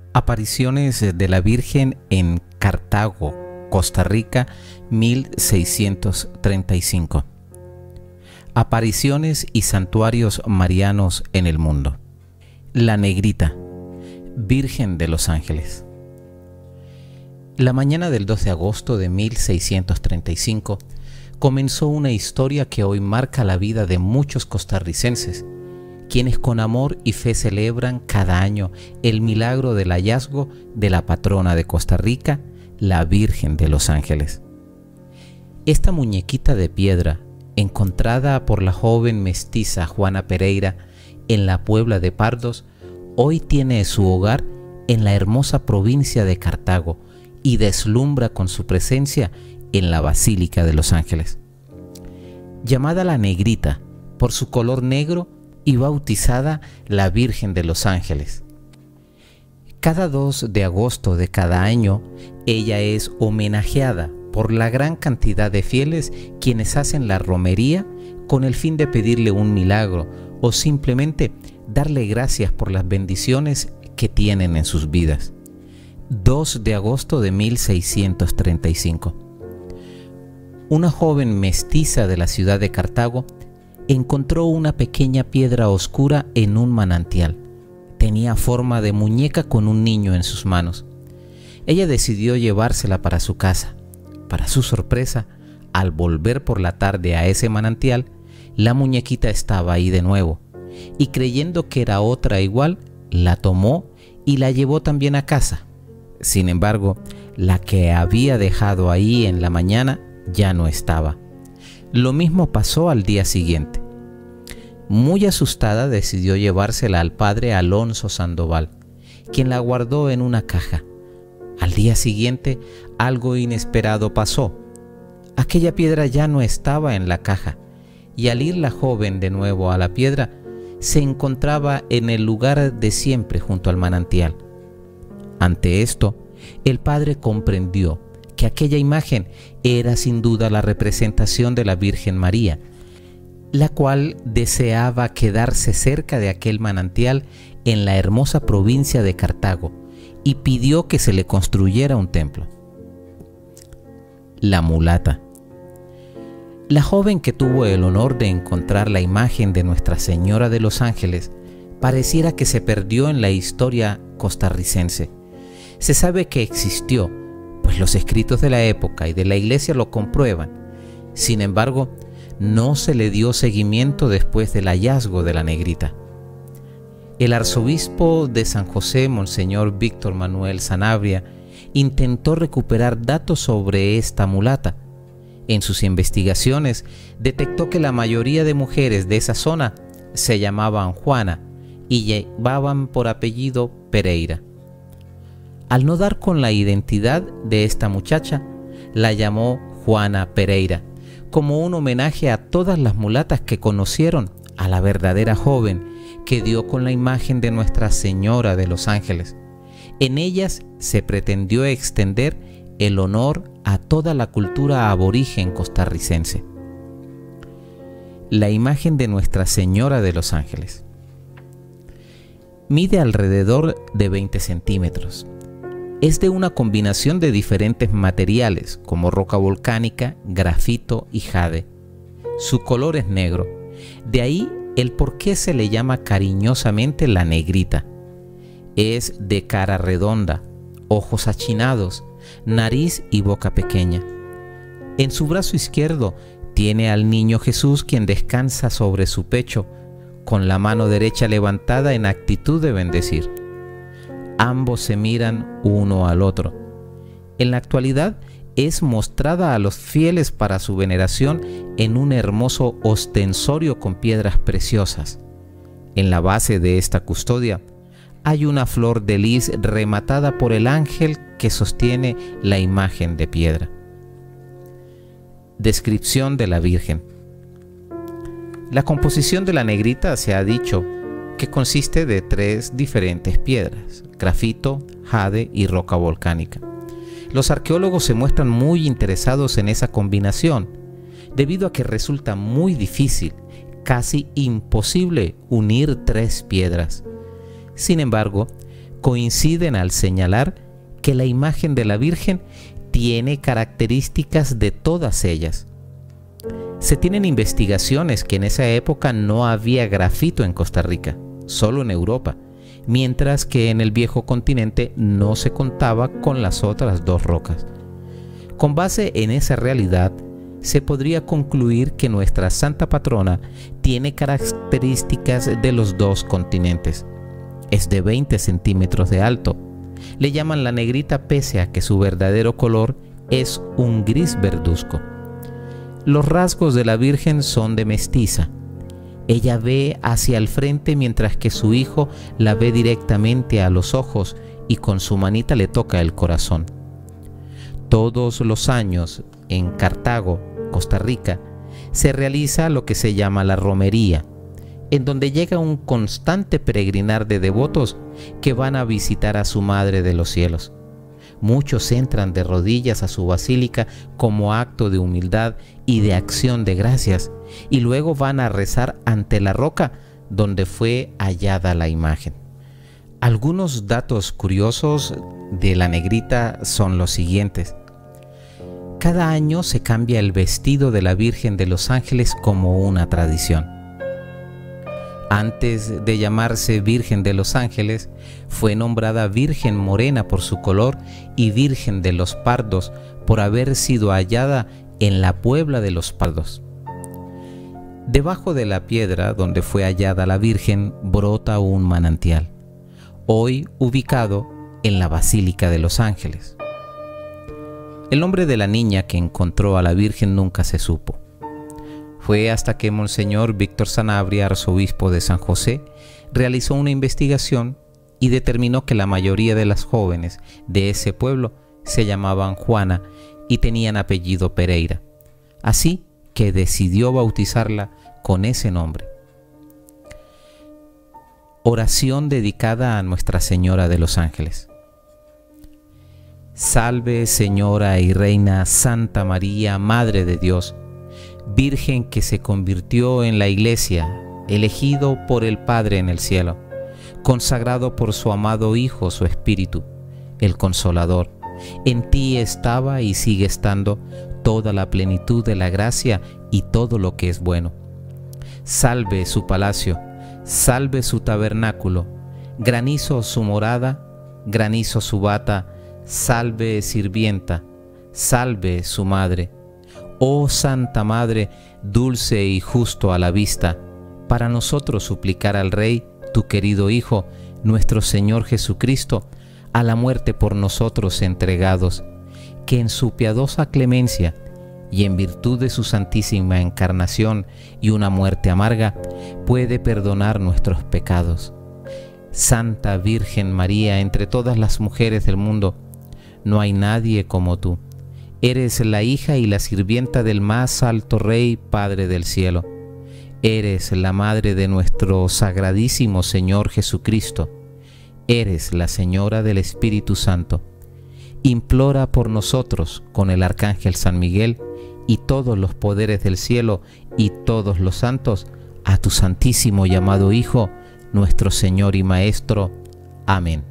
Apariciones de la Virgen en Cartago, Costa Rica, 1635. Apariciones y santuarios marianos en el mundo. La Negrita, Virgen de los Ángeles. La mañana del 2 de agosto de 1635 comenzó una historia que hoy marca la vida de muchos costarricenses, quienes con amor y fe celebran cada año el milagro del hallazgo de la patrona de Costa Rica, la Virgen de los Ángeles. Esta muñequita de piedra, encontrada por la joven mestiza Juana Pereira en la Puebla de Pardos, hoy tiene su hogar en la hermosa provincia de Cartago y deslumbra con su presencia en la Basílica de los Ángeles. Llamada la Negrita por su color negro y bautizada la Virgen de los Ángeles. Cada 2 de agosto de cada año, ella es homenajeada por la gran cantidad de fieles quienes hacen la romería con el fin de pedirle un milagro o simplemente darle gracias por las bendiciones que tienen en sus vidas. 2 de agosto de 1635. Una joven mestiza de la ciudad de Cartago encontró una pequeña piedra oscura en un manantial. Tenía forma de muñeca con un niño en sus manos. Ella decidió llevársela para su casa. Para su sorpresa, al volver por la tarde a ese manantial, la muñequita estaba ahí de nuevo, y creyendo que era otra igual, la tomó y la llevó también a casa. Sin embargo, la que había dejado ahí en la mañana ya no estaba. Lo mismo pasó al día siguiente. Muy asustada decidió llevársela al padre Alonso Sandoval, quien la guardó en una caja. Al día siguiente, algo inesperado pasó. Aquella piedra ya no estaba en la caja, y al ir la joven de nuevo a la piedra, se encontraba en el lugar de siempre junto al manantial. Ante esto, el padre comprendió que aquella imagen era sin duda la representación de la Virgen María, la cual deseaba quedarse cerca de aquel manantial en la hermosa provincia de Cartago y pidió que se le construyera un templo. La mulata. La joven que tuvo el honor de encontrar la imagen de Nuestra Señora de los Ángeles pareciera que se perdió en la historia costarricense. Se sabe que existió, pues los escritos de la época y de la iglesia lo comprueban. Sin embargo, no se le dio seguimiento después del hallazgo de la Negrita. El arzobispo de San José, Monseñor Víctor Manuel Sanabria, intentó recuperar datos sobre esta mulata. En sus investigaciones, detectó que la mayoría de mujeres de esa zona se llamaban Juana y llevaban por apellido Pereira. Al no dar con la identidad de esta muchacha, la llamó Juana Pereira, como un homenaje a todas las mulatas que conocieron a la verdadera joven que dio con la imagen de Nuestra Señora de los Ángeles. En ellas se pretendió extender el honor a toda la cultura aborigen costarricense. La imagen de Nuestra Señora de los Ángeles mide alrededor de 20 centímetros. Es de una combinación de diferentes materiales como roca volcánica, grafito y jade. Su color es negro, de ahí el por qué se le llama cariñosamente la Negrita. Es de cara redonda, ojos achinados, nariz y boca pequeña. En su brazo izquierdo tiene al niño Jesús, quien descansa sobre su pecho, con la mano derecha levantada en actitud de bendecir. Ambos se miran uno al otro. En la actualidad es mostrada a los fieles para su veneración en un hermoso ostensorio con piedras preciosas. En la base de esta custodia hay una flor de lis rematada por el ángel que sostiene la imagen de piedra. Descripción de la Virgen. La composición de la Negrita se ha dicho que consiste de 3 diferentes piedras: grafito, jade y roca volcánica. Los arqueólogos se muestran muy interesados en esa combinación, debido a que resulta muy difícil, casi imposible, unir 3 piedras. Sin embargo, coinciden al señalar que la imagen de la Virgen tiene características de todas ellas. Se tienen investigaciones que en esa época no había grafito en Costa Rica, solo en Europa, mientras que en el viejo continente no se contaba con las otras dos rocas. Con base en esa realidad, se podría concluir que nuestra santa patrona tiene características de los dos continentes. Es de 20 centímetros de alto. Le llaman la negrita pese a que su verdadero color es un gris verduzco. Los rasgos de la Virgen son de mestiza. Ella ve hacia el frente mientras que su hijo la ve directamente a los ojos y con su manita le toca el corazón. Todos los años en Cartago, Costa Rica, se realiza lo que se llama la romería, en donde llega un constante peregrinar de devotos que van a visitar a su Madre de los Cielos. Muchos entran de rodillas a su basílica como acto de humildad y de acción de gracias, y luego van a rezar ante la roca donde fue hallada la imagen. Algunos datos curiosos de la negrita son los siguientes. Cada año se cambia el vestido de la Virgen de los Ángeles como una tradición. Antes de llamarse Virgen de los Ángeles, fue nombrada Virgen Morena por su color y Virgen de los Pardos por haber sido hallada en la Puebla de los Pardos. Debajo de la piedra donde fue hallada la Virgen brota un manantial, hoy ubicado en la Basílica de los Ángeles. El nombre de la niña que encontró a la Virgen nunca se supo. Fue hasta que Monseñor Víctor Sanabria, arzobispo de San José, realizó una investigación y determinó que la mayoría de las jóvenes de ese pueblo se llamaban Juana y tenían apellido Pereira. Así que decidió bautizarla con ese nombre. Oración dedicada a Nuestra Señora de los Ángeles. Salve, Señora y Reina Santa María, Madre de Dios, Virgen que se convirtió en la Iglesia, elegido por el Padre en el cielo, consagrado por su amado Hijo, su Espíritu, el Consolador. En ti estaba y sigue estando toda la plenitud de la gracia y todo lo que es bueno. Salve su palacio, salve su tabernáculo, granizo su morada, granizo su bata, salve sirvienta, salve su madre. Oh Santa Madre, dulce y justo a la vista, para nosotros suplicar al Rey, tu querido Hijo, nuestro Señor Jesucristo, a la muerte por nosotros entregados, que en su piadosa clemencia y en virtud de su santísima encarnación y una muerte amarga, puede perdonar nuestros pecados. Santa Virgen María, entre todas las mujeres del mundo, no hay nadie como tú. Eres la hija y la sirvienta del más alto Rey, Padre del cielo. Eres la madre de nuestro sagradísimo Señor Jesucristo. Eres la Señora del Espíritu Santo. Implora por nosotros con el Arcángel San Miguel y todos los poderes del cielo y todos los santos a tu santísimo y amado Hijo, nuestro Señor y Maestro. Amén.